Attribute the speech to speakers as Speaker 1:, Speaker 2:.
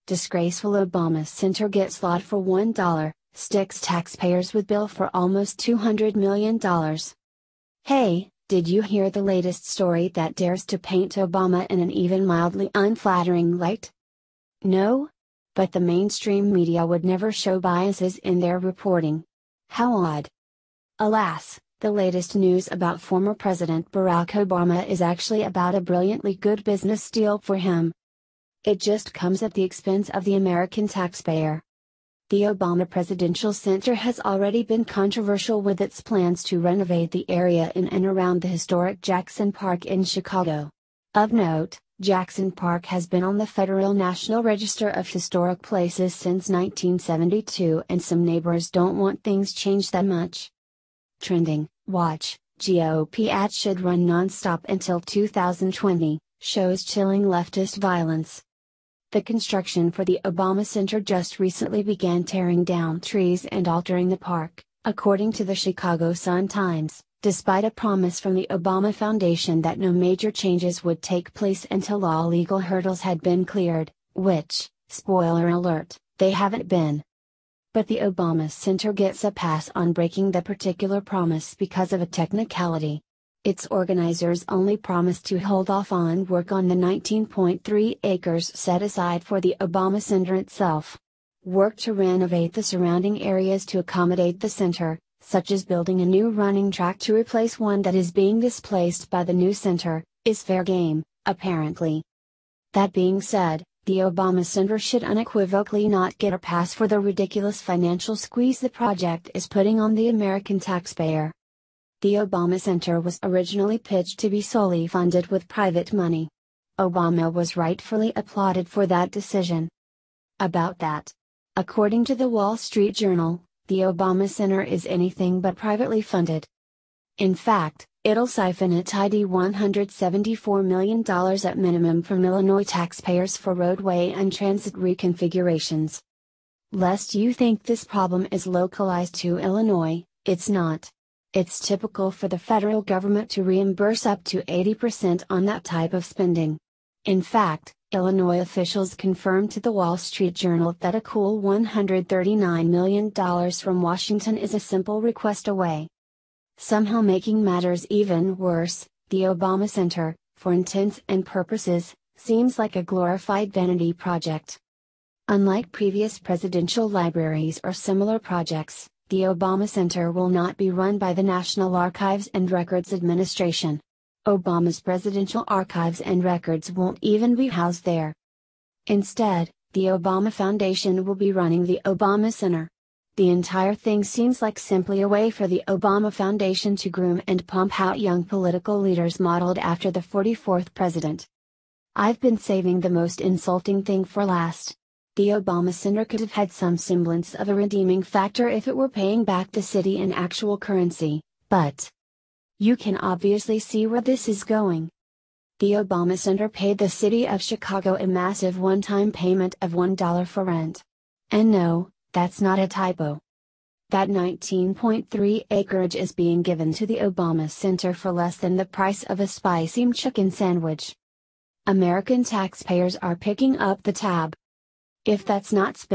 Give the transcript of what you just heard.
Speaker 1: Disgraceful Obama Center gets lot for $1, sticks taxpayers with bill for almost $200 million. Hey, did you hear the latest story that dares to paint Obama in an even mildly unflattering light? No? But the mainstream media would never show biases in their reporting. How odd. Alas, the latest news about former President Barack Obama is actually about a brilliantly good business deal for him. It just comes at the expense of the American taxpayer. The Obama Presidential Center has already been controversial with its plans to renovate the area in and around the historic Jackson Park in Chicago. Of note, Jackson Park has been on the Federal National Register of Historic Places since 1972, and some neighbors don't want things changed that much. Trending: watch, GOP ad should run non-stop until 2020, shows chilling leftist violence. The construction for the Obama Center just recently began tearing down trees and altering the park, according to the Chicago Sun-Times, despite a promise from the Obama Foundation that no major changes would take place until all legal hurdles had been cleared, which, spoiler alert, they haven't been. But the Obama Center gets a pass on breaking the particular promise because of a technicality. Its organizers only promised to hold off on work on the 19.3 acres set aside for the Obama Center itself. Work to renovate the surrounding areas to accommodate the center, such as building a new running track to replace one that is being displaced by the new center, is fair game, apparently. That being said, the Obama Center should unequivocally not get a pass for the ridiculous financial squeeze the project is putting on the American taxpayer. The Obama Center was originally pitched to be solely funded with private money. Obama was rightfully applauded for that decision. About that. According to the Wall Street Journal, the Obama Center is anything but privately funded. In fact, it'll siphon a tidy $174 million at minimum from Illinois taxpayers for roadway and transit reconfigurations. Lest you think this problem is localized to Illinois, it's not. It's typical for the federal government to reimburse up to 80% on that type of spending. In fact, Illinois officials confirmed to the Wall Street Journal that a cool $139 million from Washington is a simple request away. Somehow making matters even worse, the Obama Center, for intents and purposes, seems like a glorified vanity project. Unlike previous presidential libraries or similar projects, the Obama Center will not be run by the National Archives and Records Administration. Obama's presidential archives and records won't even be housed there. Instead, the Obama Foundation will be running the Obama Center. The entire thing seems like simply a way for the Obama Foundation to groom and pump out young political leaders modeled after the 44th president. I've been saving the most insulting thing for last. The Obama Center could have had some semblance of a redeeming factor if it were paying back the city in actual currency, but you can obviously see where this is going. The Obama Center paid the city of Chicago a massive one-time payment of $1 for rent. And no, that's not a typo. That 19.3 acreage is being given to the Obama Center for less than the price of a spicy chicken sandwich. American taxpayers are picking up the tab. If that's not